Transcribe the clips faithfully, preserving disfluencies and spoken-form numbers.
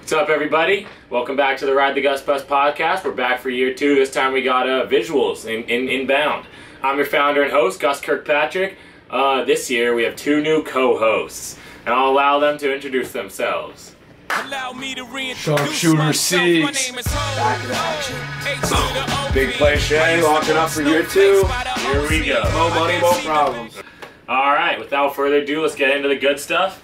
What's up, everybody? Welcome back to the Ride the Gus Bus podcast. We're back for year two. This time we got uh, visuals in, in inbound. I'm your founder and host, Gus Kirkpatrick. Uh, this year we have two new co-hosts, and I'll allow them to introduce themselves. Sharpshooter Six. Back in action. Big Play Shay locking up for year two. Here we go. No money, no problems. All right, without further ado, let's get into the good stuff.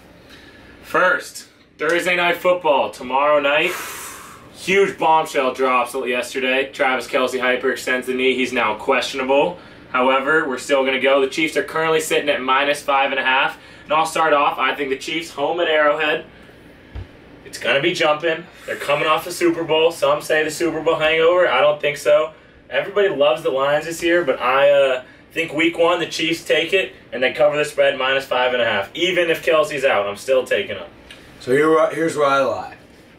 First, Thursday Night Football, tomorrow night. Huge bombshell drops yesterday. Travis Kelce hyperextends the knee. He's now questionable. However, we're still going to go. The Chiefs are currently sitting at minus five and a half. And I'll start off. I think the Chiefs home at Arrowhead. It's going to be jumping. They're coming off the Super Bowl. Some say the Super Bowl hangover. I don't think so. Everybody loves the Lions this year, but I uh, think week one the Chiefs take it and they cover the spread minus five and a half. Even if Kelce's out, I'm still taking them. So here, here's where I lie.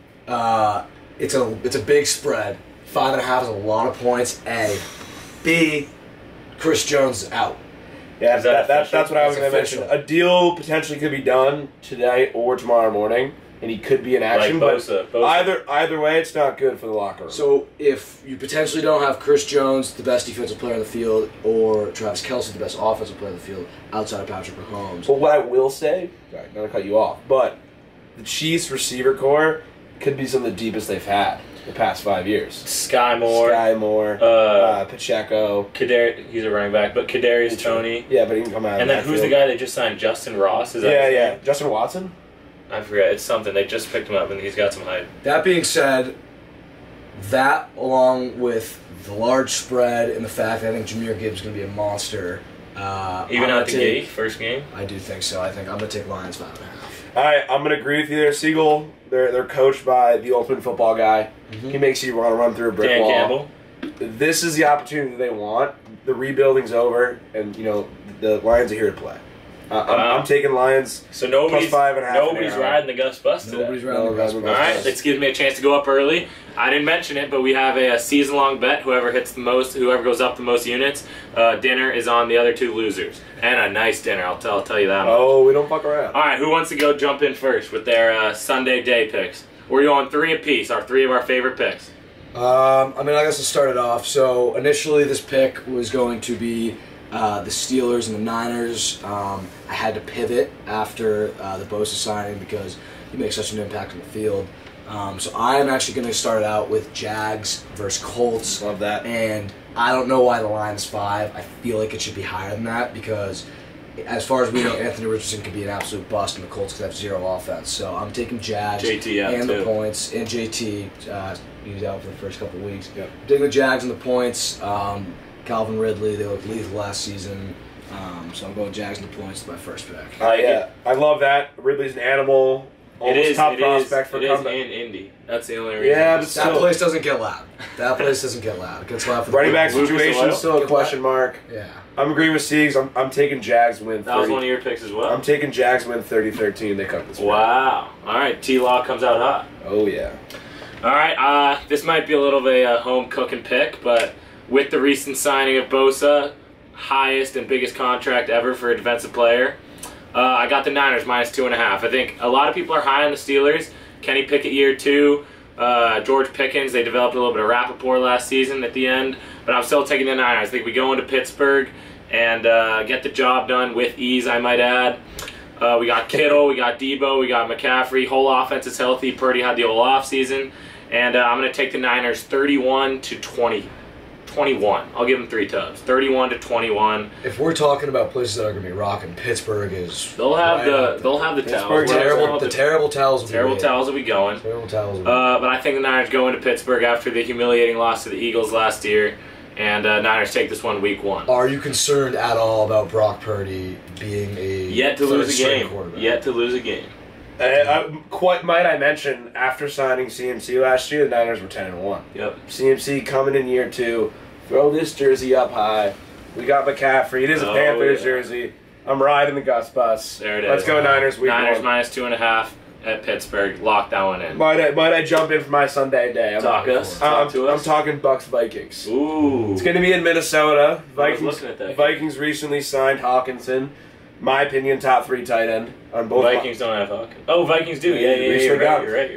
Uh, it's a it's a big spread. Five and a half is a lot of points. A, B, Chris Jones is out. Yeah, Is that that, that, official? that's what I was It's going to mention. official. A deal potentially could be done today or tomorrow morning, and he could be in action. Like Bosa. but Bosa. either either way, it's not good for the locker room. So if you potentially don't have Chris Jones, the best defensive player on the field, or Travis Kelce, the best offensive player on the field, outside of Patrick Mahomes. But what I will say, sorry, not to cut you off, but the Chiefs receiver core could be some of the deepest they've had the past five years. Sky Moore. Sky Moore, Uh, uh, Pacheco. Kadar- he's a running back, but Kadarius Toney. Yeah, but he can come out. And of then that who's the field. guy they just signed? Justin Ross? Is that Yeah, his yeah. name? Justin Watson? I forget. It's something. They just picked him up, and he's got some hype. That being said, that along with the large spread and the fact that I think Jahmyr Gibbs is going to be a monster. Uh, Even I'm out gonna the take- gate, first game. I do think so. I think I'm going to take Lions five and a half. All right, I'm going to agree with you there, Siegel. They're they're coached by the ultimate football guy. Mhm. He makes you want to run through a brick Dan wall. Campbell. This is the opportunity they want. The rebuilding's over, and you know the Lions are here to play. Uh, I'm, Wow. I'm taking Lions. So nobody's Plus five and a half nobody's an hour. riding the Gus Bus today. Nobody's No, around the guys, Gus we're All Bus. right, this gives me a chance to go up early. I didn't mention it, but we have a, a season-long bet. Whoever hits the most, whoever goes up the most units, uh, dinner is on the other two losers, and a nice dinner. I'll tell, I'll tell you that. much. Oh, we don't fuck around. All right, who wants to go jump in first with their uh, Sunday day picks? We're going three apiece. Our three of our favorite picks. Um, I mean, I guess I'll start it off. So initially, this pick was going to be uh, the Steelers and the Niners. Um, I had to pivot after uh, the Bosa signing because he makes such an impact on the field. Um, so I am actually going to start out with Jags versus Colts. Love that. And I don't know why the line is five. I feel like it should be higher than that because, as far as we know, Anthony Richardson could be an absolute bust, and the Colts could have zero offense. So I'm taking Jags J T out and too. the points, and J T. Uh, he was out for the first couple of weeks. Yep. I'm taking the Jags and the points. Um, Calvin Ridley, they looked lethal last season. Um, so I'm going Jags and the points to my first pick. Uh, yeah, I love that. Ridley's an animal. It Almost is. top It is. prospect for It is comeback. in Indy. That's the only reason. Yeah, but That still, place doesn't get loud. That place doesn't get loud. It gets loud for the running back Lucas situation Oil? is still a question mark. Yeah. I'm agreeing with Siegs. I'm, I'm taking Jags win that was thirty. one of your picks as well. I'm taking Jags win thirty thirteen. They cut this. Wow. All right, T-Law comes out hot. Oh yeah. All right, uh, this might be a little bit of a home cooking pick, but with the recent signing of Bosa, highest and biggest contract ever for a defensive player, uh, I got the Niners minus two and a half. I think a lot of people are high on the Steelers. Kenny Pickett year two, uh, George Pickens, they developed a little bit of rapport last season at the end, but I'm still taking the Niners. I think we go into Pittsburgh and uh, get the job done with ease, I might add. Uh, we got Kittle, we got Debo, we got McCaffrey. Whole offense is healthy. Purdy had the whole offseason. And uh, I'm going to take the Niners thirty-one to twenty. twenty-one. I'll give them three tubs. thirty-one to twenty-one. If we're talking about places that are going to be rocking, Pittsburgh is. They'll have right the up there. they'll have the Pittsburgh, towels. terrible. The The terrible towels. will be terrible made. towels will be going. Terrible towels. will be Uh, but I think the Niners go into Pittsburgh after the humiliating loss to the Eagles last year. And uh, Niners take this one week one. Are you concerned at all about Brock Purdy being a Yet to lose a third-string game. quarterback? Yet to lose a game. Uh, uh, quite might I mention, after signing C M C last year, the Niners were ten and one. Yep. C M C coming in year two. Throw this jersey up high. We got McCaffrey. It is a Oh, Panthers yeah. jersey. I'm riding the Gus Bus. There it is. Let's go Niners week Niners one. minus two and a half at Pittsburgh. Lock that one in. Might I, might I jump in for my Sunday day? I'm, Talk us. I'm, Talk to I'm us. talking Bucks Vikings. Ooh. It's going to be in Minnesota. I was Vikings. looking at that game. Vikings recently signed Hawkinson. My opinion, top three tight end on both. Vikings don't have Hawkins. Oh, Vikings do. Yeah, yeah, yeah. Recently You're got right. him. You're right. You're right.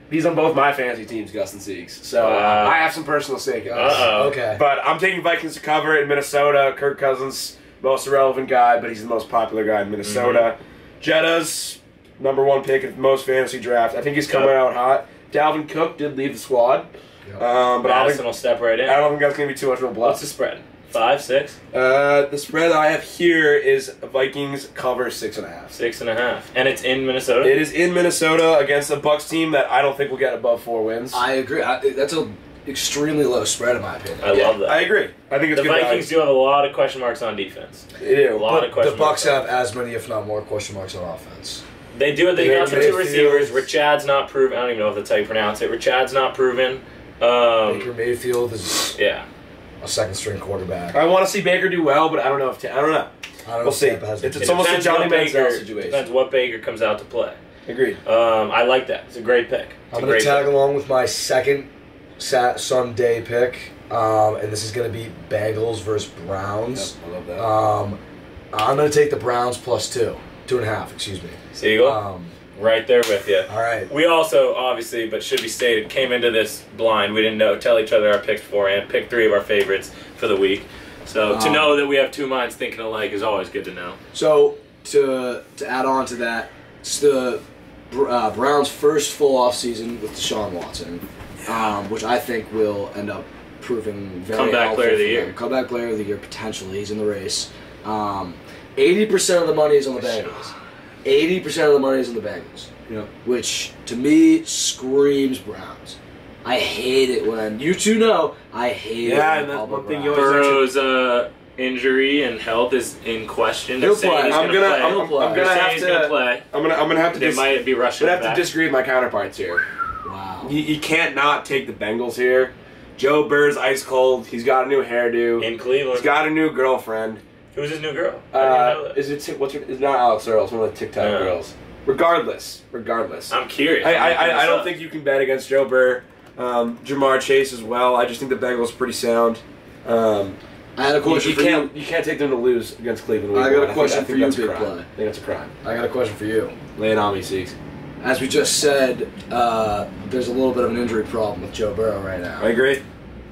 He's on both my fantasy teams, Gus and Siegs. So uh, Wow. I have some personal stake in this. Uh-oh. Okay. But I'm taking Vikings to cover in Minnesota. Kirk Cousins, most irrelevant guy, but he's the most popular guy in Minnesota. Mm-hmm. Jetta's number one pick in most fantasy drafts. I think he's coming Yep. out hot. Dalvin Cook did leave the squad. Yep. Um, but I don't, Madison think, will step right in. I don't think that's going to be too much of a What's bluff. the spread? Five, six, Uh, the spread I have here is Vikings cover six and a half. six and a half, and it's in Minnesota. It is in Minnesota against a Bucks team that I don't think will get above four wins. I agree. I, that's an extremely low spread in my opinion. I love that. I agree. I think it's the good Vikings value. do have a lot of question marks on defense. They do. A lot But of question the Bucks marks. have as many, if not more, question marks on offense. They do. They Baker got some two Mayfield. receivers. Richard's not proven. I don't even know if that's how you pronounce it. Richard's not proven. Um, Baker Mayfield is yeah. a second string quarterback. I want to see Baker do well, but I don't know if t- I don't know. I don't know We'll if see. Tampa has It's, the- it's It almost a depends Johnny what Baker- Manziel situation. Depends what Baker comes out to play. Agreed. Um, I like that. It's a great pick. It's I'm a going great to tag pick. along with my second sat Sunday pick, um, and this is going to be Bengals versus Browns. Yep, I love that. Um, I'm going to take the Browns plus two, two and a half. Excuse me. Siegel, Um, right there with you. all right. We also, obviously, but should be stated, came into this blind. We didn't know tell each other our picks beforehand. Picked three of our favorites for the week. So to Um, know that we have two minds thinking alike is always good to know. So to to add on to that, it's the uh, Browns' first full off season with Deshaun Watson, um, which I think will end up proving very Comeback helpful player of the for year. them. Comeback player of the year potentially. He's in the race. Um, Eighty percent of the money is on the Bengals. Eighty percent of the money is on the Bengals. Yeah. Which to me screams Browns. I hate it when you two know. I hate Yeah, it. and when that's Pablo one thing Browns- you always- Burrow's uh, injury and health is in question. He'll They're saying play. he's I'm gonna, gonna, play. I'm, He'll I'm play. gonna They're saying have he's gonna to. play. I'm gonna, I'm gonna have to. They Dis- might be I'm rushing gonna him have back. to disagree with my counterparts here. Wow. You, you can't not take the Bengals here. Joe Burr's ice cold. He's got a new hairdo. in He's Cleveland. got a new girlfriend. Who's his new girl? I didn't know Uh, that. is it Tik- what's her? It's not Alex Earl. It's one of the TikTok No. girls. Regardless, regardless. I'm curious. I, I'm I, looking I, I this don't up. think you can bet against Joe Burr. Um, Jamar Chase as well. I just think the Bengals are pretty sound. Um, I had a you, question you for can't you. you can't take them to lose against Cleveland. week I got a one. think- question I think for you, that's a Big crime. Play. I think that's a crime. I got a question for you. Lay it on me, Siegs. As we just said, uh, there's a little bit of an injury problem with Joe Burrow right now, I agree.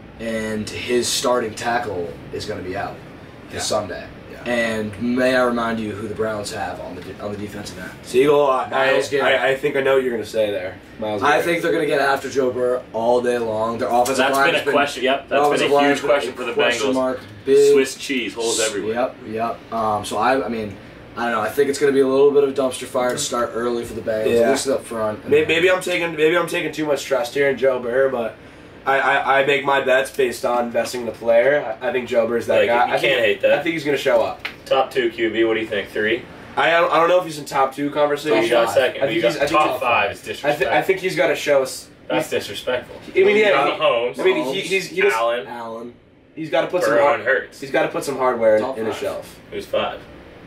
and his starting tackle is going to be out this Yeah. Sunday. Yeah. And may I remind you who the Browns have on the de- on the defensive end? Siegel, I, Myles I, Garrett. I, I think I know what you're going to say there. Miles I Garrett. think they're going to get after Joe Burrow all day long. Their offensive That's line been has a question. Yep, their that's offensive been a line's huge been question for the question Bengals. mark, big, Swiss cheese holes everywhere. Yep, yep. Um, so I, I mean, I don't know. I think it's going to be a little bit of a dumpster fire to start early for the Bengals, Yeah. at least up front. And Maybe, maybe I'm taking maybe I'm taking too much trust here in Joe Burr, but I, I, I make my bets based on investing in the player. I, I think Joe Burr's that Like, guy. you I think, can't hate that. I think he's going to show up. Top two Q B. What do you think? Three. I don't, I don't know if he's in top two Who conversation. you got five. second? I Who you think got he's- I think top he's- five is I, disrespectful. th- I think he's got to show us. That's disrespectful. I mean, yeah, Got he- Mahomes. I mean, he, he's he does, Allen, Allen. he's got to put some Burrow, and hard, Hurts. he's got to put some hardware Top in his five. shelf. Who's five?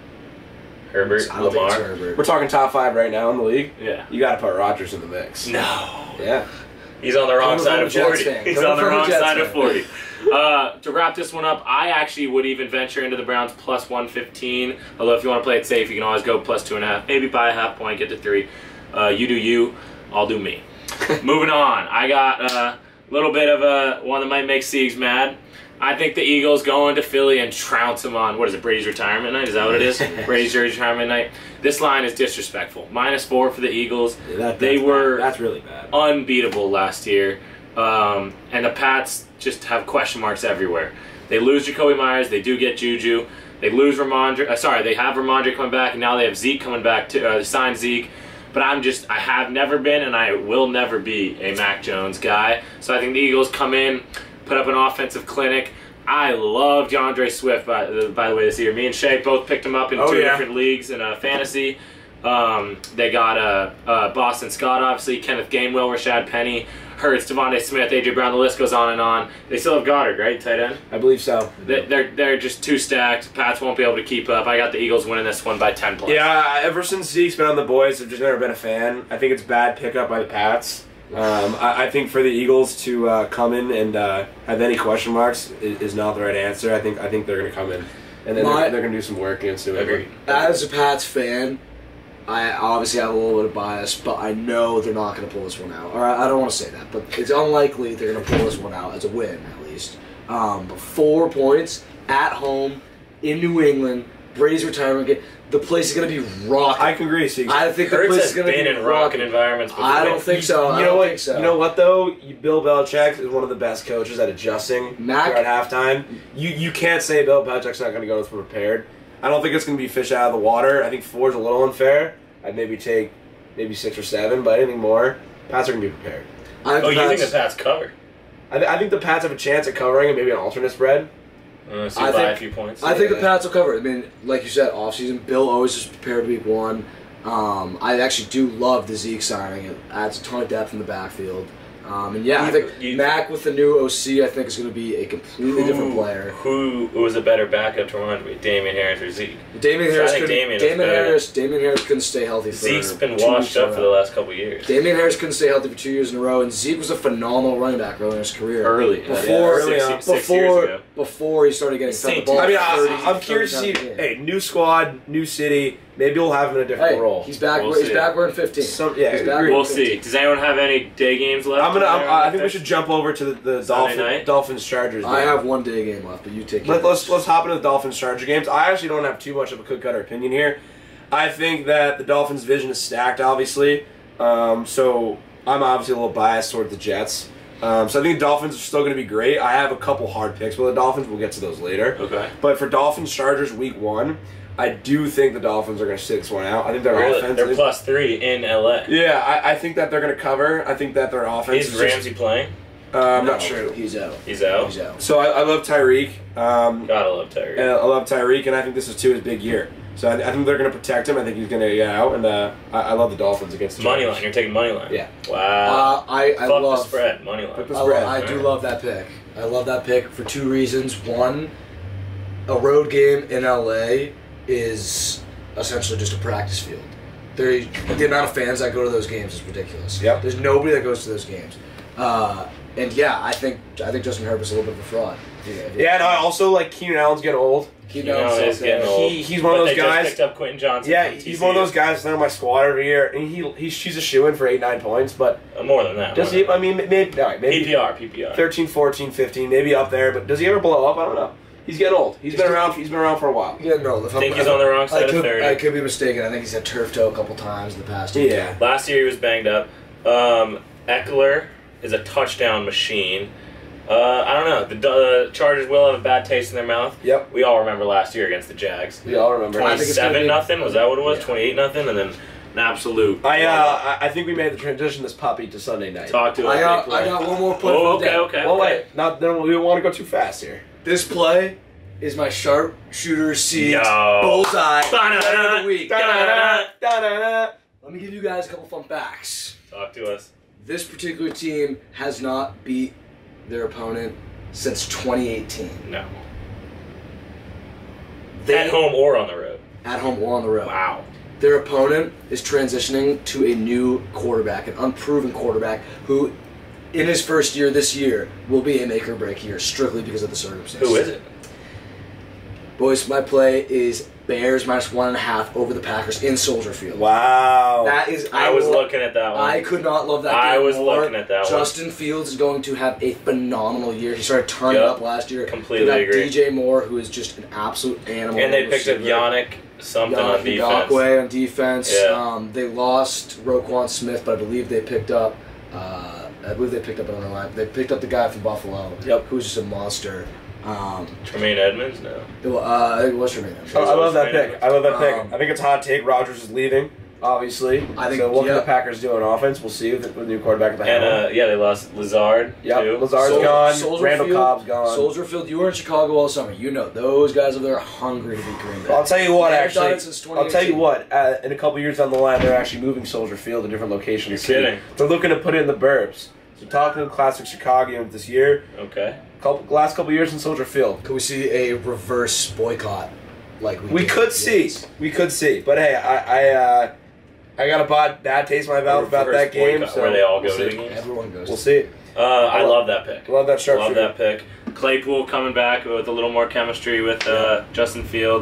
Herbert, I don't think it's Lamar. Herbert. We're talking top five right now in the league. Yeah. You got to put Rodgers in the mix. No. Yeah. He's on the wrong Coming side from of a Jets forty. fan. He's Coming on the from a wrong Jets side of fan. forty. Uh, to wrap this one up, I actually would even venture into the Browns plus one fifteen. Although if you want to play it safe, you can always go plus two and a half. Maybe buy a half point, get to three. Uh, you do you. I'll do me. Moving on, I got a little bit of a one that might make Siegs mad. I think the Eagles go into Philly and trounce them on, what is it, Brady's retirement night? Is that what it is? Brady's retirement night. This line is disrespectful. Minus four for the Eagles. Yeah, that- They that's were bad. That's really bad. unbeatable last year. Um, and the Pats just have question marks everywhere. They lose Jacoby Myers. They do get Juju. They lose Ramondre. Uh, sorry, they have Ramondre coming back, and now they have Zeke coming back to uh, sign Zeke. But I'm just, I have never been, and I will never be a Mac Jones guy. So I think the Eagles come in, put up an offensive clinic. I love DeAndre Swift, by, uh, by the way, this year. Me and Shay both picked him up in Oh, two yeah. different leagues in uh, fantasy. Um, they got uh, uh, Boston Scott, obviously, Kenneth Gainwell, Rashad Penny, Hurts, Devontae Smith, A J Brown. The list goes on and on. They still have Goddard, right, tight end? I believe so. They- They're they're just too stacked. Pats won't be able to keep up. I got the Eagles winning this one by ten plus. Yeah, ever since Zeke's been on the boys, I've just never been a fan. I think it's bad pickup by the Pats. Um, I, I think for the Eagles to uh, come in and uh, have any question marks is, is not the right answer. I think I think they're going to come in and then My- they're, they're going to do some work against New England. Agreed. As a Pats fan, I obviously have a little bit of bias, but I know they're not going to pull this one out. Or I, I don't want to say that, but it's unlikely they're going to pull this one out as a win, at least. Um, but four points at home in New England, Brady's retirement game. The place is going to be rocking. I can agree. See, I think the Hurts place has is going to been be in rocking rocking. environments before. I don't think so. You I know don't what? think so. You know what though? You, Bill Belichick is one of the best coaches at adjusting Mac- at halftime. You you can't say Bill Belichick's not going to go with prepared. I don't think it's going to be fish out of the water. I think four is a little unfair. I'd maybe take maybe six or seven, but anything more, Pats are going to be prepared. I think Oh, the you think Pats- the Pats covered? I, th- I think the Pats have a chance at covering and maybe an alternate spread. Uh, so I you buy think- a few points. I think the Yeah. Pats will cover it. I mean, like you said, offseason, Bill always is prepared week one. Um, I actually do love the Zeke signing. It adds a ton of depth in the backfield. Um, and yeah, I think You- Mac with the new O C, I think, is going to be a completely different player. Who was a better backup to remind me? Damian Harris or Zeke? Damian I Harris, think couldn't, Damian is Damian better. Harris, Damian Harris couldn't stay healthy. For Zeke's been two washed weeks in up a for the row. last couple of years. Damian Harris couldn't stay healthy for two years in a row, and Zeke was a phenomenal running back early in his career. Early. Before, Yeah, early six, on. six before, years ago. before he started getting fed the Same ball. team. I mean, thirty, I, I'm curious to see. thirty times a game. Hey, new squad, new city. Maybe we'll have him in a different Hey, role. he's back. We'll he's see. back wearing fifteen. Some- yeah, he's I back agree. wearing We'll fifteen. see. Does anyone have any day games left? I'm gonna. I'm, There? I think we should jump over to the, the Sunday Dolphin, night? Dolphins Chargers. I game. have one day game left, but you take Let, it. let's let's hop into the Dolphins Charger games. I actually don't have too much of a cookie cutter opinion here. I think that the Dolphins' vision is stacked, obviously. Um, so I'm obviously a little biased toward the Jets. Um, so I think the Dolphins are still going to be great. I have a couple hard picks with the Dolphins. We'll get to those later. Okay. But for Dolphins Chargers Week One, I do think the Dolphins are going to sit this one out. I think their Really? offense. They're is- plus three in L A. Yeah, I, I think that they're going to cover. I think that their offense Is is just- Ramsey playing? Uh, I'm No, not sure. He's out. He's out. He's out. So I, I love Tyreek. Um, Gotta love Tyreek. and I love Tyreek, and I think this is too his big year. So I, I think they're going to protect him. I think he's going to get out, and uh, I, I love the Dolphins against the Money Chargers. line. You're taking money line. Yeah. Wow. Uh, I I Fuck love the spread. Money line. Fuck the I, spread. I do Alright. love that pick. I love that pick for two reasons. One, a road game in L A is essentially just a practice field. There, the amount of fans that go to those games is ridiculous. Yep. There's nobody that goes to those games. Uh, and yeah, I think I think Justin Herbert's a little bit of a fraud. Yeah, Yeah, and I also like Keenan Allen's getting old. He You know, knows it's that- getting old. He- he's one of But those they guys- Just picked up Quentin Johnson. Yeah, from he's T C one of U. those guys that are on my squad every year, and he he's she's a shoe in for eight nine points. But Uh, more than that. does more he? than I mean, maybe all right, that. maybe P P R, P P R. thirteen, fourteen, fifteen, maybe up there. But does he ever blow up? I don't know. He's getting old. He's been around. He's been around for a while. Yeah, no. If I think I'm- he's on the wrong side I of could, thirty. I could be mistaken. I think he's had turf toe a couple times in the past year. Yeah. Last year he was banged up. Um, Eckler is a touchdown machine. Uh, I don't know. The uh, Chargers will have a bad taste in their mouth. Yep. We all remember last year against the Jags. We all remember. I think it's gonna Twenty-seven be- nothing. Was that what it was? Yeah. Twenty-eight nothing, and then an absolute. I uh, I I think we made the transition this puppy to Sunday night. Talk to us. I got, big I play. got one more play Oh, for the okay, day. okay. Well, okay. wait. Not then we don't want to go too fast here. This play is my sharpshooter seat Yo. bullseye Da-da-da, play of the week. da-da-da. Da-da-da. Let me give you guys a couple fun facts. Talk to us. This particular team has not beat their opponent since twenty eighteen. No. They, At home or on the road. At home or on the road. Wow. Their opponent is transitioning to a new quarterback, an unproven quarterback who, in his first year this year, will be a make or break year strictly because of the circumstances. Who is it? Boys, my play is Bears minus one and a half over the Packers in Soldier Field. Wow. That is. I was lo- looking at that one. I could not love that. I game was more. looking at that one. Justin Fields is going to have a phenomenal year. He started turning Yep. up last year. Completely They got agree. D J Moore, who is just an absolute animal. And they picked up receiver. Yannick something on Yannick defense. Ngakoue on defense. Yeah. Um, they lost Roquan Smith, but I believe they picked up. Uh, I believe they picked up another line. They picked up the guy from Buffalo. Yep. Who's just a monster. Um, Tremaine Edmonds? No. uh, I think it was Tremaine. I I love that pick. I love that pick. Um, I think it's a hot take. Rodgers is leaving, obviously. I think- so. What yeah. can the Packers do on offense? We'll see with the, with the new quarterback at the And helm. uh, yeah, they lost Lazard Yep, too. Lazard's Sol- gone. Soldier Randall Field- Cobb's gone. Soldier Field, you were in Chicago all summer. You know those guys over there are hungry to beat Green Bay. I'll tell you what, They haven't actually. done it since I'll tell you twenty eighteen. what. Uh, in a couple years down the line, they're actually moving Soldier Field to different locations. You're kidding. They're looking to put it in the burbs. So talking to classic Chicago this year. Okay. Couple, last couple years in Soldier Field. Could we see a reverse boycott like we We did? could see. Yes. We could see. But hey, I I, uh, I got a bad, bad taste in my mouth about Reverse that game. boycott, So where they all we'll go to the see. games. Everyone goes. We'll see. Uh, I love that pick. Love that Love sharpshooter. that pick. Claypool coming back with a little more chemistry with uh, Justin Fields.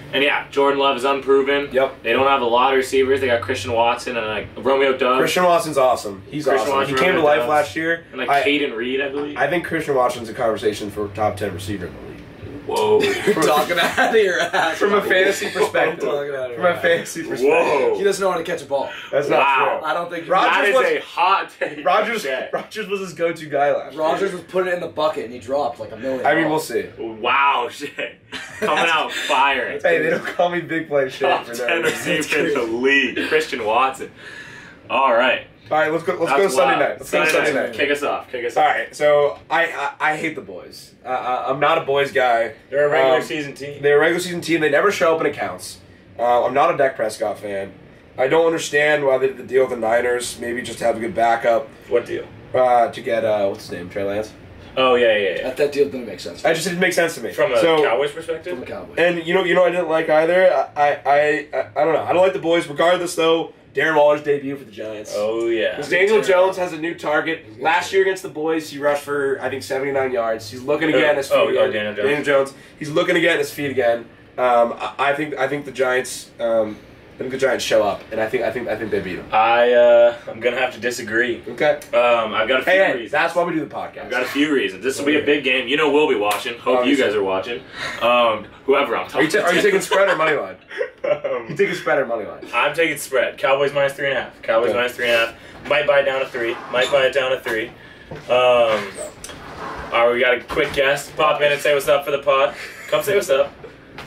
And yeah, Jordan Love is unproven. Yep. They don't have a lot of receivers. They got Christian Watson and like Romeo Doubs. Christian Watson's awesome. He's Christian awesome. Watson, he came to Romeo life Doubs. last year. And like I, Caden Reed, I believe. I think Christian Watson's a conversation for top ten receiver in the league. Whoa. You're talking out of your ass. From a fantasy perspective. Talking out of From your a ass. fantasy perspective. Whoa. He doesn't know how to catch a ball. That's not Wow. true. I don't think he Rodgers That is was- a hot take. Rogers, Okay. Rogers was his go-to guy last year. Rogers was putting it in the bucket and he dropped like a million. I mean, we'll dollars. see. Wow, shit. Coming out firing. Hey, they don't call me big play shit Top for ten no reason. receiver in the league. Christian Watson. All right. All right, let's go. Let's That's go Sunday wild. night. Let's go Sunday night. Kick us off. Kick us All off. right, so I I, I hate the boys. Uh, I, I'm not a boys guy. They're a regular Um, season team. They're a regular season team. They never show up in accounts. Uh, I'm not a Dak Prescott fan. I don't understand why they did the deal with the Niners. Maybe just to have a good backup What deal? uh, to get uh, what's his name, Trey Lance. Oh yeah, yeah, yeah. That, that deal didn't make sense. I just didn't make sense to me. From a so, Cowboys From perspective. the Cowboys. And you know, you know, I didn't like either. I, I, I, I don't know. I don't like the boys. Regardless, though, Darren Waller's debut for the Giants. Oh yeah. Because Daniel Jones has a new target. Last year against the boys, he rushed for I think seventy-nine yards. He's looking to get on his feet Oh, again. oh, Daniel Jones. Daniel Jones. He's looking to get on his feet again. Um, I, I think I think the Giants. Um, I think the Giants show up, and I think I think I think they beat them. I uh, I'm gonna have to disagree. Okay. Um, I've got a few Hey, hey, reasons. that's why we do the podcast. I've got a few reasons. This will be a big game. You know we'll be watching. Hope you Obviously. guys are watching. Um, whoever I'm Are talking you, ta- to. are you taking spread or money line? You um, taking spread or money line? I'm taking spread. Cowboys minus three and a half. Cowboys Okay. minus three and a half. Might buy it down to three. Might buy it down to three. Um, all right, we got a quick guest. Pop in and say what's up for the pod. Come say what's up.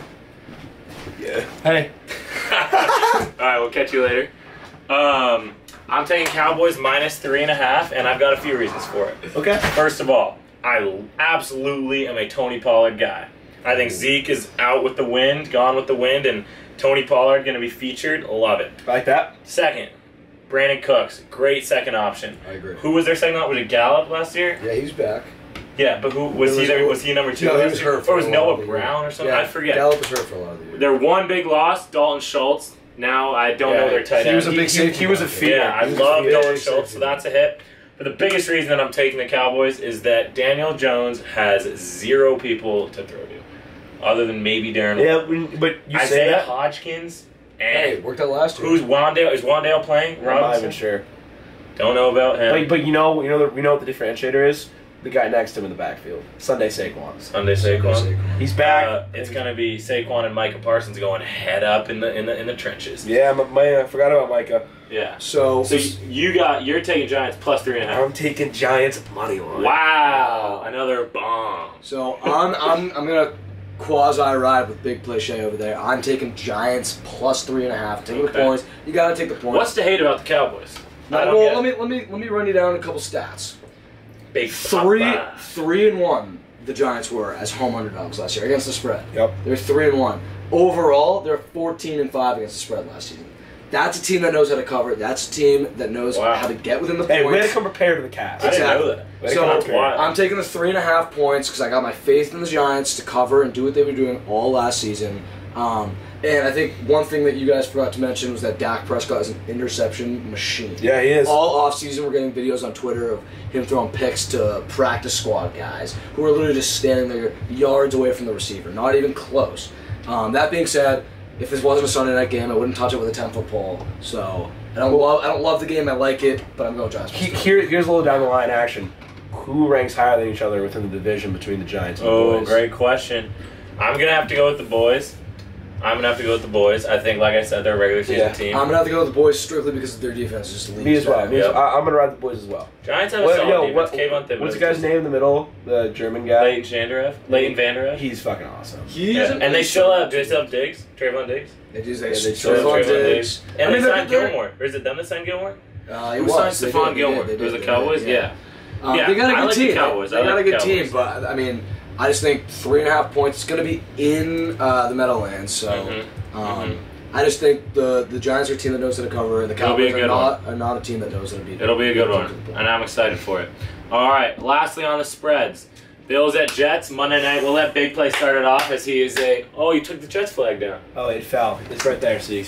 Yeah. Hey. All right, we'll catch you later. Um, I'm taking Cowboys minus three and a half, and I've got a few reasons for it. Okay. First of all, I absolutely am a Tony Pollard guy. I think Zeke is out with the wind, gone with the wind, and Tony Pollard going to be featured. Love it. Like that? Second, Brandon Cooks, great second option. I agree. Who was their second option? Was it Gallup last year? Yeah, he's back. Yeah, but who was It he? was- There, was he number two? No, he last was year? hurt for Or was a lot of Noah the year. Brown or something? Yeah, I forget. Gallup was hurt for a lot of the year. Their one big loss, Dalton Schultz. Now I don't know Yeah, their tight he end. was a big He- safety. He was a guy. feeder. Yeah, I He was a love feeder. Dalton Schultz, so that's a hit. But the biggest reason that I'm taking the Cowboys is that Daniel Jones has zero people to throw to, other than maybe Darren. Yeah, when- but you say Isaiah that. Hodgkins. Hey, And it worked out last year. who's Wandale? Is Wandale playing? I'm not even Robinson? sure. Don't know about him. But, but you know, you know, the, you know what the differentiator is? The guy next to him in the backfield, Sunday Saquon. Sunday Saquon. He's back. Uh, it's gonna be Saquon and Micah Parsons going head up in the in the in the trenches. Yeah, my, my, I forgot about Micah. Yeah. So, So you, you got you're taking Giants plus three and a half. I'm taking Giants money line. Wow, another bomb. so I'm I'm I'm gonna quasi ride with Big Play Shay over there. I'm taking Giants plus three and a half. Taking Okay. the points. You gotta take the points. What's to hate about the Cowboys? I No, don't well, get let it. me let me let me run you down a couple stats. Big Three Papa. three and one the Giants were as home underdogs last year against the spread. Yep. They're three and one. Overall, they're fourteen and five against the spread last season. That's a team that knows how to cover. That's a team that knows Wow. how to get within the Hey, points. way to come prepared to the cast. I didn't know Exactly. that. Way to So, come That's prepared. wild. I'm taking the three and a half points because I got my faith in the Giants to cover and do what they were doing all last season. Um, and I think one thing that you guys forgot to mention was that Dak Prescott is an interception machine. Yeah, he is. All offseason, we're getting videos on Twitter of him throwing picks to practice squad guys who are literally just standing there yards away from the receiver, not even close. Um, that being said, if this wasn't a Sunday night game, I wouldn't touch it with a ten-foot pole. So I don't love I don't love the game. I like it, but I'm going Giants. He, here, here's a little down the line action. Who ranks higher than each other within the division between the Giants and Oh, the boys? great question. I'm gonna have to go with the boys. I'm gonna have to go with the boys. I think, like I said, they're a regular season Yeah. team. I'm gonna have to go with the boys strictly because their defense is just leagues Me as well. better. Me as Yep. well. I, I'm gonna ride the boys as well. Giants have a What, solid yo, defense. what, Kayvon Thibodeau. what's the guy's name in the middle? The German guy. Leighton Vanderev. Leighton Vanderev. He's fucking awesome. He Yeah. isn't And they really still sure. have. Do they still have Diggs? Trayvon Diggs. They do. They, Yeah, they still still have have Trayvon Diggs. And I mean, they they're- signed they're- Gilmore. Or is it them that signed Gilmore? Uh, he Who was. signed They Stephon did, they Gilmore? did, they It was did, the they did, Cowboys. Yeah. Um, Yeah, they got a I good like the team. Cowboys. I They got like a the good team, Cowboys. but I mean, I just think three and a half points is going to be in uh, the Meadowlands. So, Mhm. um, Mhm. I just think the the Giants are a team that knows how to cover, and the It'll be a Cowboys are good not are not a team that knows how to beat. It'll be a good teams one, to the point. and I'm excited for it. All right, lastly on the spreads, Bills at Jets Monday night. We'll let Big Play start it off as he is a. Oh, you took the Jets flag down. Oh, it fell. It's right there, see.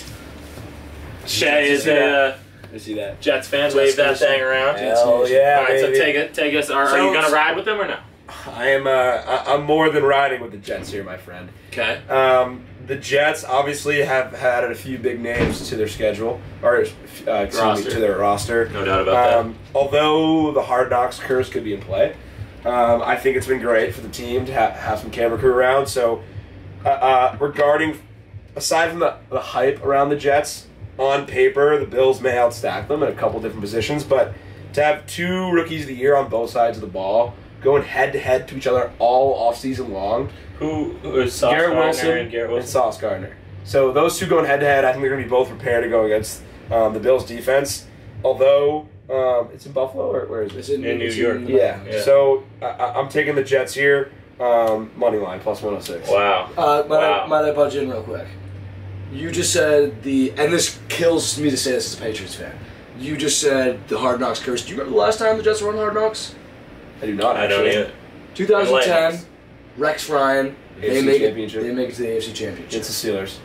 Shay is see a that? uh, You see that? Jets fan. Jets Wave that fan. thing around. Hell yeah, All right, so baby. take it. Take us. Are, are So- you gonna ride with them or no? I am. Uh, I- I'm more than riding with the Jets here, my friend. Okay. Um, the Jets obviously have had a few big names to their schedule, or uh, excuse Roster. me, to their roster. No doubt about Um, although the Hard Knocks curse could be in play, um, I think it's been great for the team to ha- have some camera crew around. So, uh, uh, regarding, aside from the, the hype around the Jets, on paper, the Bills may outstack them in a couple different positions, but to have two rookies of the year on both sides of the ball, going head-to-head to each other all offseason long, that. Who, who is Sauce Garrett Gardner Wilson and Garrett and Wilson? Sauce Gardner. So those two going head-to-head, I think they're going to be both prepared to go against um, the Bills' defense. Although, um, it's in Buffalo, or where is it? Is it In New it's York. Yeah. Yeah. So I, I- I'm taking the Jets here. Um, money line plus one oh six. Wow. Uh, might, Wow. I, might I budge in real quick? You just said the, and this kills me to say this as a Patriots fan. You just said the Hard Knocks curse. Do you remember the last time the Jets were on Hard Knocks? I do not. I don't actually. either. twenty ten, Atlantics. Rex Ryan. A F They C make it. championship. They make it to the A F C Championship. It's the Steelers.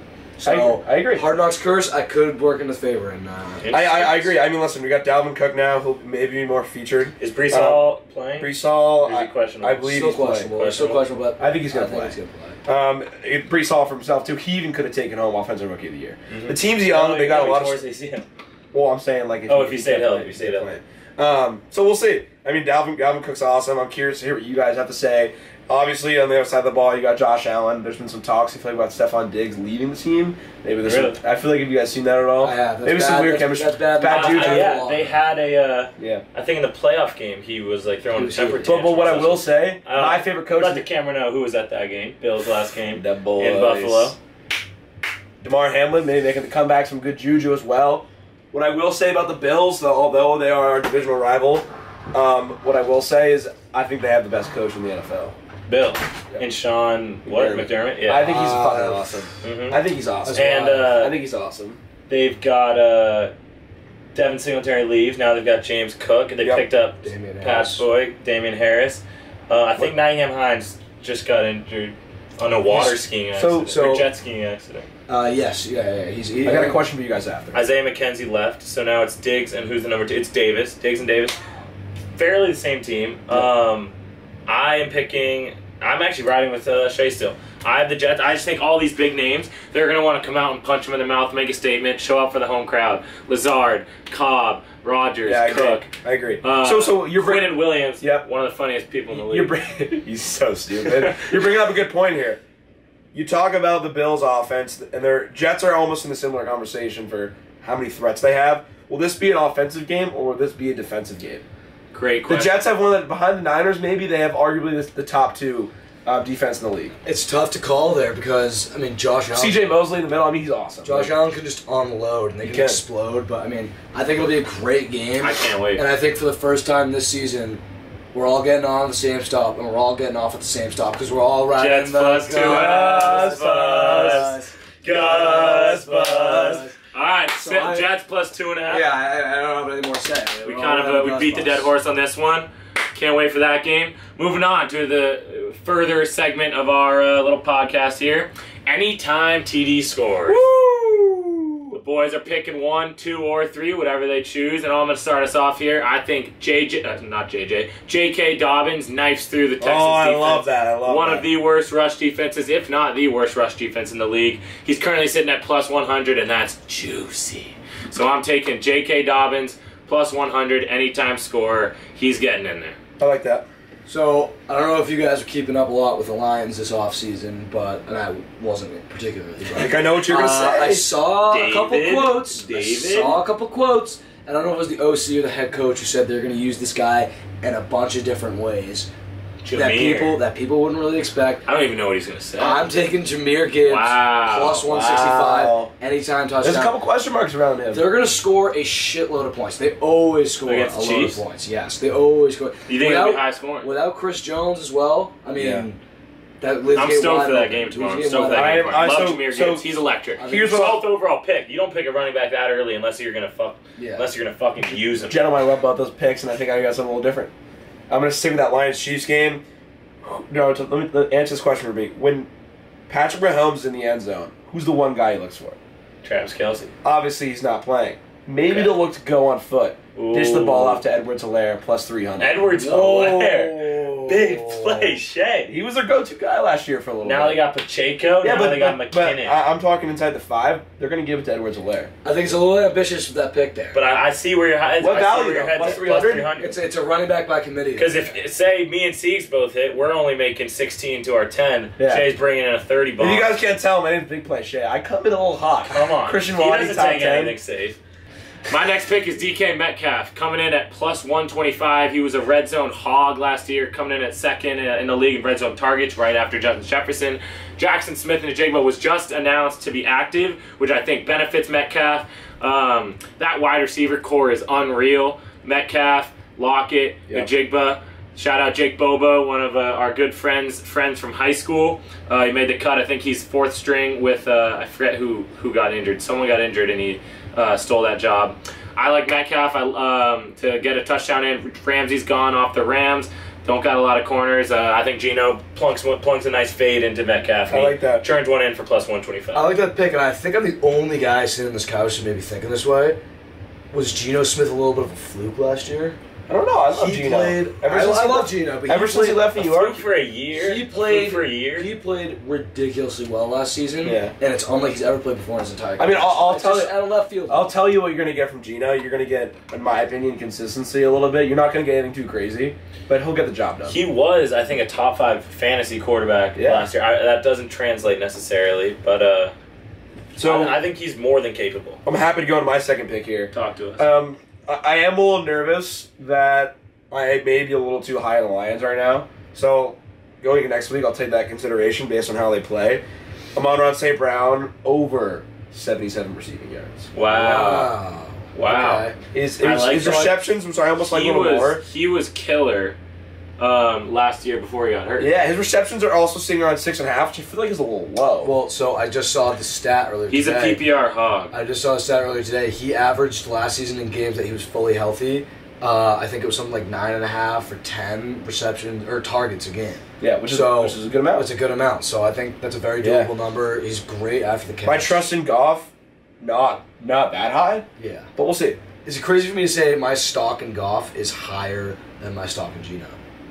So I agree. Hard Knocks curse, I could work in his favor, and uh, I, I, I agree. I mean, listen, we got Dalvin Cook now, who'll maybe be more featured. Is Brees Um, Hall playing? Brees Hall, Or is he I, questionable? I believe still he's playing. questionable. He's still questionable, but I think he's gonna I think play. he's gonna play. Um, it, Brees Hall for himself too. He even could have taken home Offensive Rookie of the Year. Mhm. The team's young. No, they got no, a lot he of. tore his A C L. Well, I'm saying like if Oh, he, if he he stayed can't healthy, play, if he stayed he can't play. Um, so we'll see. I mean, Dalvin Dalvin Cook's awesome. I'm curious to hear what you guys have to say. Obviously, on the other side of the ball, you got Josh Allen. There's been some talks. I feel like about Stephon Diggs leaving the team. Maybe there's. Really? Some, I feel like have you guys seen that at all? I have. That's Maybe some bad- weird that's- chemistry. that's bad- Uh, juju. uh, yeah, they had a. Uh, Yeah. I think in the playoff game he was like throwing He was temper huge. But, but what I tantrums. will say, Uh, my favorite coach Let in the camera know who was at that game. Bills' last game the boys. in Buffalo. DeMar Hamlin, maybe making the comeback, some good juju as well. What I will say about the Bills, though, although they are our divisional rival, um, what I will say is I think they have the best coach in the N F L. Bill Yeah. and Sean what McDermott. McDermott? Yeah. I think he's Uh, fucking awesome. Mhm. I think he's awesome. And uh, I think he's awesome. they've got uh, Devin Singletary leaves. Now they've got James Cook. They Yep. picked up Damian Pat Harris. Boyd, Damian Harris. Uh, I think Nyheim Hines just got injured on a water He's- skiing so- accident. so- or jet skiing accident. Uh, yes, yeah, yeah, yeah. He's. He, I got a question for you guys after. Isaiah McKenzie left, so now it's Diggs, and who's the number two? It's Davis. Diggs and Davis. Fairly the same team. Um, I am picking. I'm actually riding with uh, Shea still. I have the Jets. I just think all these big names, they're going to want to come out and punch them in the mouth, make a statement, show up for the home crowd. Lazard, Cobb, Rogers, Yeah, I agree. Cook. I agree. Uh, so, so you're Quinn bringing. and Williams, Yep. one of the funniest people in the league. You're bring, he's so stupid. You're bringing up a good point here. You talk about the Bills' offense, and their Jets are almost in a similar conversation for how many threats they have. Will this be an offensive game, or will this be a defensive game? Great The question. Jets have one that behind the Niners. Maybe they have arguably the, the top two uh, defense in the league. It's tough to call there because I mean Josh Allen. C J Mosley in the middle. I mean, he's awesome. Josh Allen can just unload and they He can, can. explode. But I mean, I think it'll be a great game. I can't wait. And I think for the first time this season, we're all getting on the same stop, and we're all getting off at the same stop because we're all riding Jets the plus two and a Gus half. Buzz. Gus Buzz. All right, So set- I- Jets plus two and a half. Yeah, I, I don't have anything more to say. We We're kind all of uh, riding we Gus beat the Buzz. dead horse on this one. Can't wait for that game. Moving on to the further segment of our uh, little podcast here. Anytime T D scores. Woo! The boys are picking one, two, or three, whatever they choose. And I'm going to start us off here. I think J J, uh, not J J, J K. Dobbins knifes through the Texans Oh, I defense. love that. I love One that. of the worst rush defenses, if not the worst rush defense in the league. He's currently sitting at plus one hundred, and that's juicy. So I'm taking J K. Dobbins plus one hundred, anytime scorer. He's getting in there. I like that. So, I don't know if you guys are keeping up a lot with the Lions this offseason, but, and I wasn't particularly. I But, think I know what you're gonna uh, say. I saw a couple David? quotes. David? I saw a couple quotes. And I don't know if it was the O C or the head coach who said they're going to use this guy in a bunch of different ways that Jameer. people that people wouldn't really expect. I don't even know what he's going to say. I'm taking Jameer Gibbs Wow. plus one sixty-five Wow. anytime touchdown. There's a couple question marks around him. They're going to score a shitload of points. They always score a Against the load of Chiefs? points. Yes, they always score. You think it'll be high scoring? Without Chris Jones as well, I mean, Yeah. that leaves I'm the game stoked wide for that open. game tomorrow. I'm Leaves the stoked for game that wide game I- tomorrow. I- Love so- Jameer so- Gibbs. He's electric. Here's what- twelfth overall pick. You don't pick a running back that early unless you're gonna fuck. Yeah. Unless you're gonna fucking use him. Jen and I love about those picks, and I think I got something a little different. I'm going to stick with that Lions Chiefs game. No, to, let me let- answer this question for me. When Patrick Mahomes is in the end zone, who's the one guy he looks for? Travis Kelce. Obviously, he's not playing. Maybe Okay. they'll look to go on foot. Dish the ball off to Edwards-Helaire, plus three hundred. Edwards-Helaire. Big play, Shea. He was their go-to guy last year for a little Now bit. they got Pacheco, yeah, now but, they got but, McKinnon. but I, I'm talking inside the five. They're going to give it to Edwards-Helaire. I think it's a little ambitious with that pick there. But I, I see where your head. What I value, see where your though? head's Plus at. three Plus hundred? three hundred. It's it's a running back by committee. Because if say me and Siegs both hit, we're only making sixteen to our ten. Yeah. Shay's bringing in a thirty bomb. If you guys can't tell, my name's Big Play Shea. I come in a little hot. Come on, Christian he Waddle, doesn't top take ten. anything safe. My next pick is D K Metcalf, coming in at plus one twenty-five. He was a red zone hog last year, coming in at second in the league in red zone targets, right after Justin Jefferson. Jackson Smith and Jigba was just announced to be active, which I think benefits Metcalf. Um, that wide receiver core is unreal. Metcalf, Lockett, Yep. Jigba. Shout out Jake Bobo, one of uh, our good friends friends from high school. Uh, he made the cut. I think he's fourth string with, uh, I forget who, who got injured. Someone got injured and he uh, stole that job. I like Metcalf I, um, to get a touchdown in. Ramsey's gone off the Rams. Don't got a lot of corners. Uh, I think Geno plunks, plunks a nice fade into Metcalf. I like that. Turns one in for plus one twenty-five. I like that pick, and I think I'm the only guy sitting on this couch who maybe thinking this way. Was Geno Smith a little bit of a fluke last year? I don't know. I love he Geno. played. Ever I, since I he love left, Geno, but ever he since he played, left New A York, fluke for a year. He played Fluke for a year. He played ridiculously well last season. Yeah. and it's unlike he's ever played before in his entire career. I mean, I'll- I'll It's tell just you- out of left field. I'll tell you what you're going to get from Geno. You're going to get, in my opinion, consistency a little bit. You're not going to get anything too crazy, but he'll get the job done. He was, I think, a top five fantasy quarterback Yeah. last year. I, that doesn't translate necessarily, but uh, So I, I think he's more than capable. I'm happy to go into my second pick here. Talk to us. Um, I, I am a little nervous that I may be a little too high on the Lions right now. So going into next week, I'll take that into consideration based on how they play. I'm on Ron Saint Brown over seventy-seven receiving yards. wow. Wow. Okay. His, I his, like his that. receptions, which I almost like a he little was more. he was killer um, last year before he got hurt. Yeah, his receptions are also sitting around six and a half, which I feel like is a little low. Well, so I just saw the stat earlier He's today. a P P R hog. I just saw the stat earlier today. He averaged last season in games that he was fully healthy. Uh, I think it was something like nine and a half or ten receptions or targets a game. yeah, which is, so which is a good amount. It's a good amount. So I think that's a very Yeah. doable number. He's great after the catch. My trust in Goff, not not that high, Yeah. but we'll see. Is it crazy for me to say my stock in Goff is higher than my stock in Geno?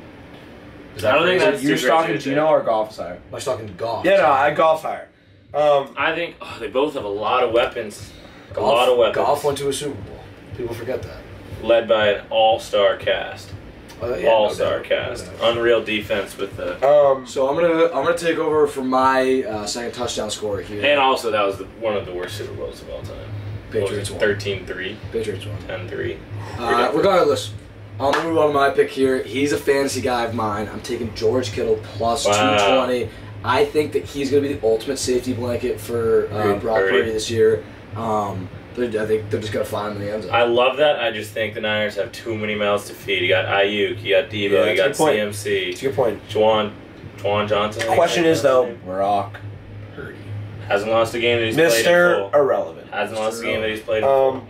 Is that I don't think crazy? that's You're too talking crazy to Geno say. or Goff is higher? My stock in Goff. Yeah, no, I Goff's higher. Um, I think oh, they both have a lot of weapons. A Goff, lot of weapons. Goff went to a Super Bowl. People forget that. Led by an all-star cast. Uh, yeah, no all-star doubt, cast. no doubt. Unreal defense with the... um, So I'm gonna I'm gonna take over for my uh, second touchdown score here. And also, that was the, one of the worst Super Bowls of all time. Patriots won. thirteen three, Patriots won. ten three. Uh, regardless, I'm gonna move on to my pick here. He's a fantasy guy of mine. I'm taking George Kittle plus Wow. two twenty. I think that he's gonna be the ultimate safety blanket for uh, Agreed. Brock Agreed. Purdy this year. Um, they're- I think they're just gonna find him in the end zone. I love that. I just think the Niners have too many mouths to feed. You got Ayuk, you got Debo, Yeah, you that's a got good point. C M C, it's a good point. Juwan, Juwan Johnson. I think Question that's is, though, his name. Brock Purdy. Hasn't lost a game that he's played in Mister full. Irrelevant. Hasn't lost a game that he's played in Um,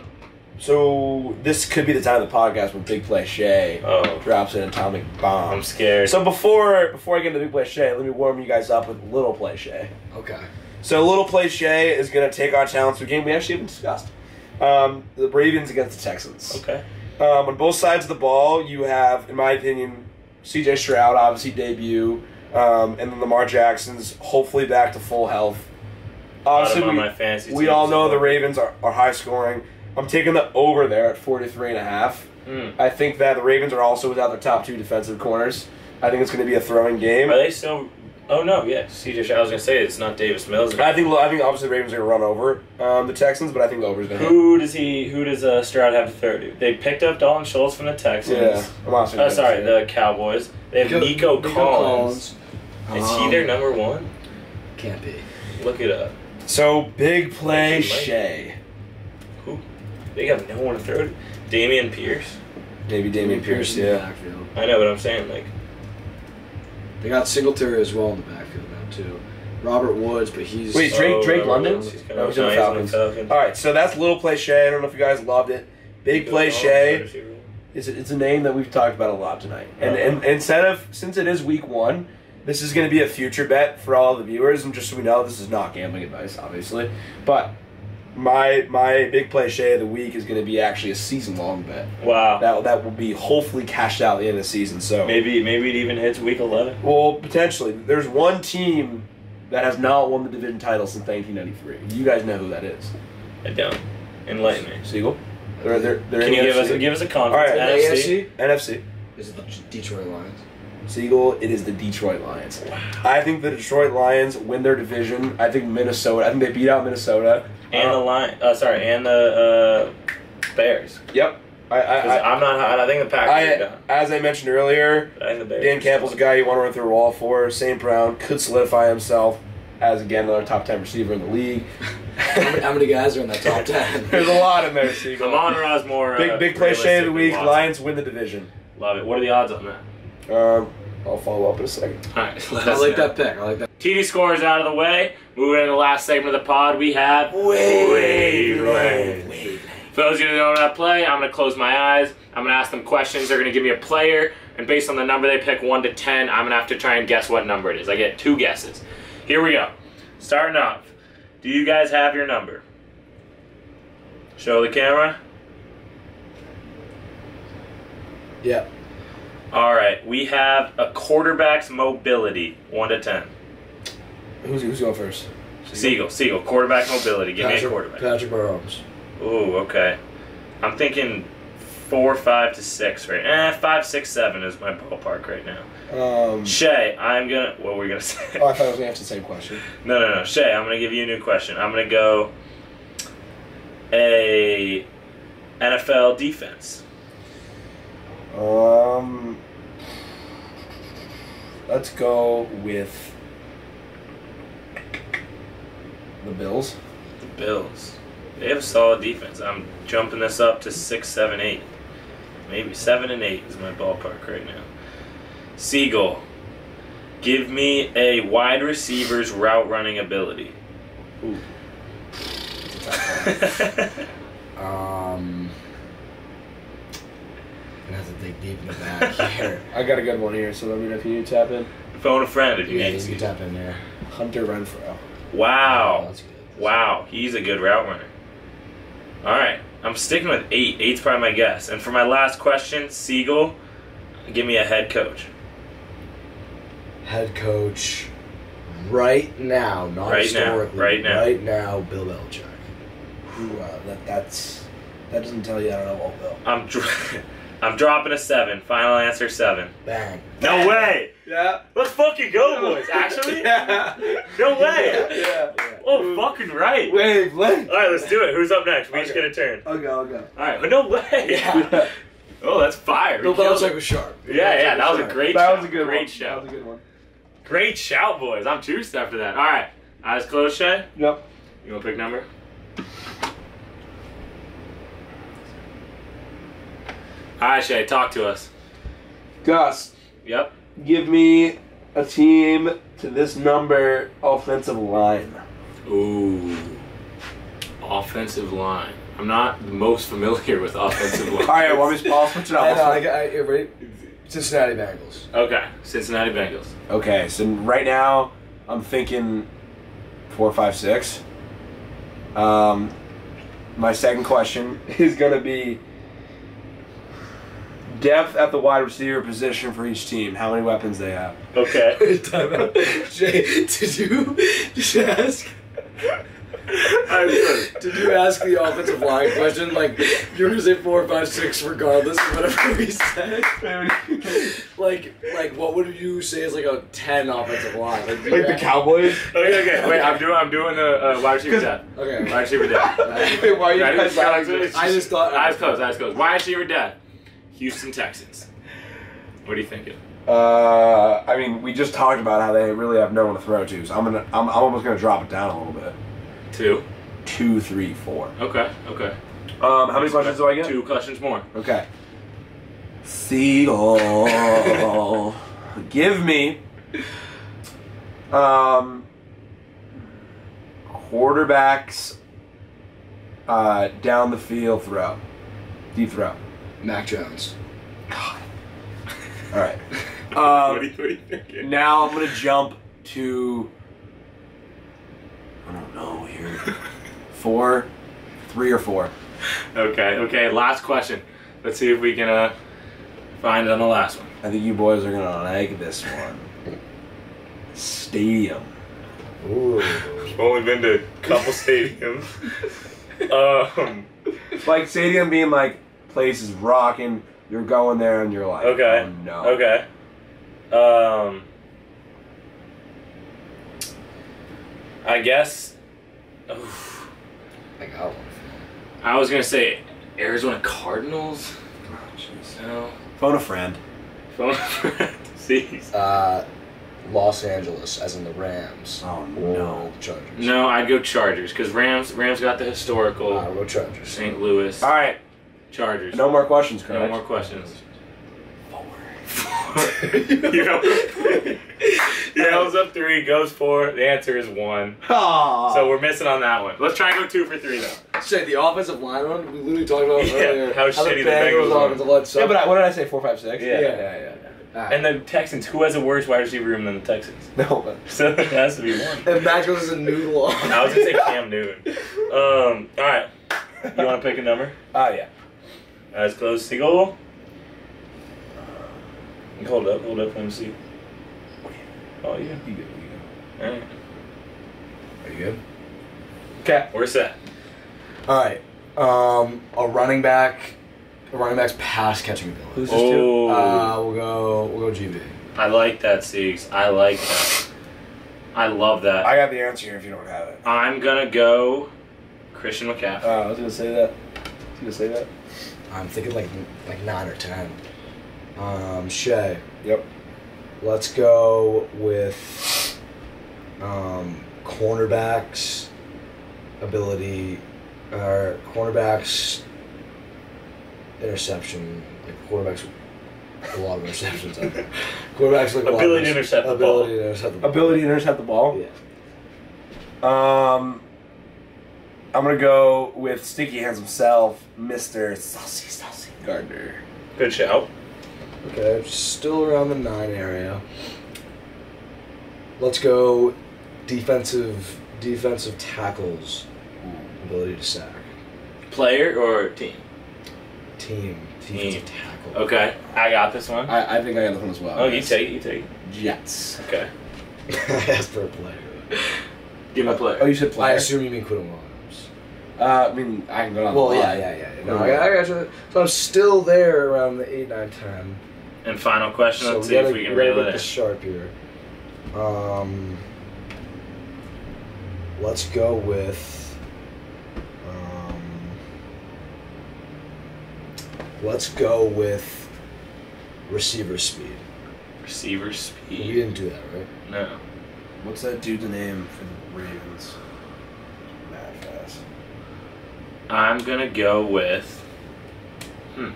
so this could be the time of the podcast when Big Play Shay full. Oh, drops an atomic bomb. I'm scared. So before before I get into Big Play Shay, let me warm you guys up with Little Play Shay. Okay. So Little Play Shay is going to take our challenge to a game we actually haven't discussed. Um, the Ravens against the Texans. Okay. Um, on both sides of the ball, you have, in my opinion, C J Stroud, obviously debut, um, and then Lamar Jackson's hopefully back to full health. Obviously, Bottom of we, my fantasy we team, all know so- the Ravens are, are high scoring. I'm taking the over there at forty-three and a half. Mm. I think that the Ravens are also without their top two defensive corners. I think it's going to be a throwing game. Are they still? Oh no, yeah. C J. I was gonna say it's not Davis Mills. I think I think obviously the Ravens are going to run over um, the Texans, but I think the over is going to hit. Who does he? Who does uh, Stroud have to throw to? They picked up Dalton Schultz from the Texans. Yeah, I'm honestly Oh, gonna sorry, say it. the Cowboys. They have Nico, Collins. Is he Um, their number one? Can't be. Look it up. So big play, Actually, might- Shay. Who? They have no one to throw to. Damian Pierce. Maybe Damian Pierce. in the Yeah. backfield. I know what I'm saying. Like, They got Singletary as well in the backfield now too. Robert Woods, but he's Wait, Drake oh, Drake Robert London? Woods, he's kinda- No, he's in no, the he's in Falcons. the Falcons. All right, so that's Little Play Shay. I don't know if you guys loved it. Big Play Shay. It's a, it's a name that we've talked about a lot tonight. And, and, and instead of, since it is week one, this is going to be a future bet for all the viewers. And just so we know, this is not gambling advice, obviously. But my my big play Shay of the week is going to be actually a season long bet. Wow. That that will be hopefully cashed out at the end of the season. So Maybe maybe it even hits week eleven. well, potentially. There's one team that has not won the division title since nineteen ninety-three. You guys know who that is? I don't. Enlighten me. Siegel. They're they're, they're Can in you the give N F us C. a, give us a All conference? right, N F C? N F C. Is it the Detroit Lions? Siegel, it is the Detroit Lions. I think the Detroit Lions win their division. I think Minnesota. I think they beat out Minnesota. And Uh, the Lion. Uh, sorry, and the uh, Bears. Yep. I, I, 'Cause I, I'm not. high- I think the Packers are I, done. as I mentioned earlier, I think the Bears. Dan are Campbell's a still- guy you want to run through a wall for. Saint Brown could solidify himself as, again, another top ten receiver in the league. How many, how many guys are in that top ten? There's a lot in there, Siegel. Amon Ra's more. Big, uh, big play Shay of the realistic week. than Watson. Lions win the division. Love it. What are the odds on that? Um, I'll follow up in a second. All right. let I us like know. that pick. I like that. T D scores out of the way. Moving into the last segment of the pod, we have Wavelength. For those of you who don't know how to play, I'm going to close my eyes. I'm going to ask them questions. They're going to give me a player, and based on the number they pick, one to ten, I'm going to have to try and guess what number it is. I get two guesses. Here we go. Starting off, do you guys have your number? Show the camera. Yeah. All right, we have a quarterback's mobility, one to ten. Who's, who's going first? Siegel, Siegel, quarterback mobility. Give me a Patrick, quarterback. Patrick Mahomes. Ooh, okay. I'm thinking four, five to six, right? Eh, five, six, seven is my ballpark right now. Um, Shay, I'm gonna. What were we gonna say? oh, I thought I was going to ask the same question. No, no, no. Shay, I'm gonna give you a new question. I'm gonna go a N F L defense. Um, let's go with the Bills. The Bills. They have a solid defense. I'm jumping this up to six, seven, eight. Maybe seven and eight is my ballpark right now. Siegel, give me a wide receiver's route running ability. Ooh. That's a tough one. Um. I'm gonna have to dig deep in the back here. I got a good one here, so let me know if you need to tap in. Phone a friend if you Yeah, need you to. can tap in there. Hunter Renfro. Oh, Wow. that's good. Wow. He's a good route runner. All right. I'm sticking with eight. Eight's probably my guess. And for my last question, Siegel, give me a head coach. Head coach. Right now, not Right now, historically. right now. Right now, Bill Belichick. Ooh, uh, that that's that doesn't tell you I don't know all Bill. I'm dr- I'm dropping a seven. Final answer seven. Bang. No way. Yeah. Let's fucking go, boys. Actually? Yeah. No way. Yeah. Oh, fucking right. Wavelength. All right, let's do it. Who's up next? We each Okay. get a turn. I'll go. I'll go. All right, but no way. Yeah. Oh, that's fire. Bill We killed Belichick it. was sharp. Yeah, yeah, that was a great That shout. was a good great one. shout. That was a good one. Great shout, boys. I'm two step for that. All right, eyes closed, Shay. Yep. You want to pick number? All right, Shay, talk to us. Gus, Yep. give me a team to this number offensive line. Ooh. Offensive line. I'm not the most familiar with offensive line. All right, want me to I'll switch it I up. know, I, I, I, ready? Cincinnati Bengals. Okay, Cincinnati Bengals. Okay, so right now I'm thinking four, five, six. Um, my second question is gonna be depth at the wide receiver position for each team. How many weapons they have? Okay. Time out. Jay, did you, did you ask? Did you ask the offensive line question? Like, you're gonna say four, five, six, regardless of whatever we said. like, like, what would you say is like a ten offensive line? Like, do you Like the ask- Cowboys? Okay, okay. Wait, I'm doing. I'm doing the uh, wide receiver depth. Okay. Wide receiver depth. Wait, why are you Ready? guys laughing? I just thought. Eyes closed. Eyes closed. Wide receiver depth. Houston Texans. What are you thinking? Uh, I mean, we just talked about how they really have no one to throw to, so I'm gonna, I'm, I'm almost gonna drop it down a little bit. Two. Two, three, four. Okay. Okay. Um, how many questions do I get? Two questions more. Okay. Seagull, give me um quarterbacks uh, down the field throw, deep throw. Mac Jones. God. All right. what, Um, are you, what are you thinking? now I'm gonna jump to I don't know here four. three or four. Okay, okay, last question. Let's see if we can uh, find it on the last one. I think you boys are gonna like this one. Stadium. Ooh. I've only been to a couple stadiums. um, Like stadium being like places rocking. You're going there and you're like, okay. oh no. Okay. Um, I guess. Oof, I got one. I was gonna say Arizona Cardinals. Oh, jeez. No. Phone a friend. Phone See. Uh, Los Angeles, as in the Rams. Oh Or no. the Chargers. No, I'd go Chargers because Rams. Rams got the historical. Uh, we'll go Chargers. Saint Louis. All right. Chargers. No more questions, correct? No more questions. Four. you know, Yale's up three, goes four. The answer is one. Aww. So we're missing on that one. Let's try and go two for three though. Say the offensive line run. We literally talked about Yeah, earlier. how shitty the Bengals Bengals are. offensive line yeah, suck. but I, what did I say? Four, five, six. Yeah. yeah, yeah. yeah. Ah. And the Texans, who has a worse wide receiver room than the Texans? No, but So it has to be one. And Max goes as a noodle. I was gonna say Cam Newton. Um, all right. You want to pick a number? ah, yeah. As close to goal. Hold up, hold up, let me see. Oh yeah. You go, you All right. Are you good? Okay. We're set. All right. Um, a running back. A running back's pass catching ability. Who's this two? Oh, Uh, we'll go. We'll go G B. I like that, Siegs. I like that. I love that. I got the answer here if you don't have it. I'm gonna go Christian McCaffrey. Uh, I was gonna say that. I was gonna say that. I'm thinking like like nine or ten. Um, Shay. Yep. Let's go with um, cornerbacks ability, or cornerbacks interception. Like quarterbacks, a lot of interceptions. Quarterbacks like a lot Ability of to intercept the ball. ability to intercept the ball. Ability to intercept the ball. Yeah. Um, I'm gonna go with Sticky Hands himself, Mister Saucy Saucy Gardner. Good shout. Okay, still around the nine area. Let's go defensive defensive tackles ability to sack. Player or team? Team defensive tackle. Okay, I got this one. I, I think I got this one as well. Oh, you take it, you take it. Jets. Okay. I asked for a player. Give me a player. Oh, you said I player. assume you mean Quinton Williams. Uh, I mean, I can go down Well, the yeah, line. yeah, yeah. yeah. No, I, I got you. So I'm still there around the eight, nine, ten. And final question, So let's we see gotta, if we can we gotta reel get it the in. sharp here. Um, let's go with. Um, let's go with receiver speed. Receiver We speed. didn't do that, right? No. What's that dude's name for the Ravens? Mad fast. I'm gonna go with. Hmm.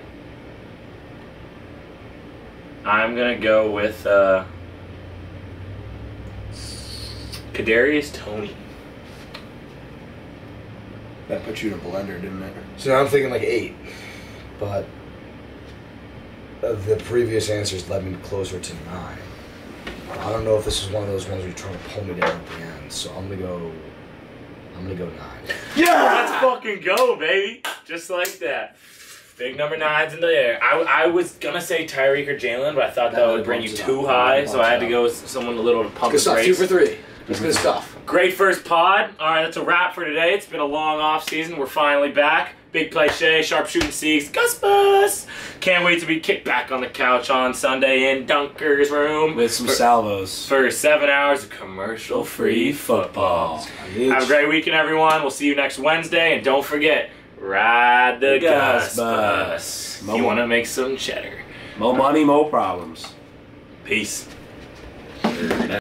I'm gonna go with uh, Kadarius Toney. That put you in a blender, didn't it? So now I'm thinking like eight, but uh, the previous answers led me closer to nine. I don't know if this is one of those ones where you're trying to pull me down at the end, so I'm gonna go. I'm gonna go nine. Let's fucking go, baby! Just like that. Big number nine's in the air. I, I was gonna say Tyreek or Jalen, but I thought that, That would bring you bumps it too up. high, That so I had bumps to it go with someone a little to pump Good the stuff. Two brakes. for three. That's good stuff. Great first pod. All right, that's a wrap for today. It's been a long off season. We're finally back. Big play Shay, sharp shooting Siegs, Gus Bus. Can't wait to be kicked back on the couch on Sunday in Dunker's room With some for, salvos. for seven hours of commercial-free football. Bitch. Have a great weekend, everyone. We'll see you next Wednesday, and don't forget, ride the Gus Gus Bus. Bus. If you want to make some cheddar. Mo money, mo problems. Peace.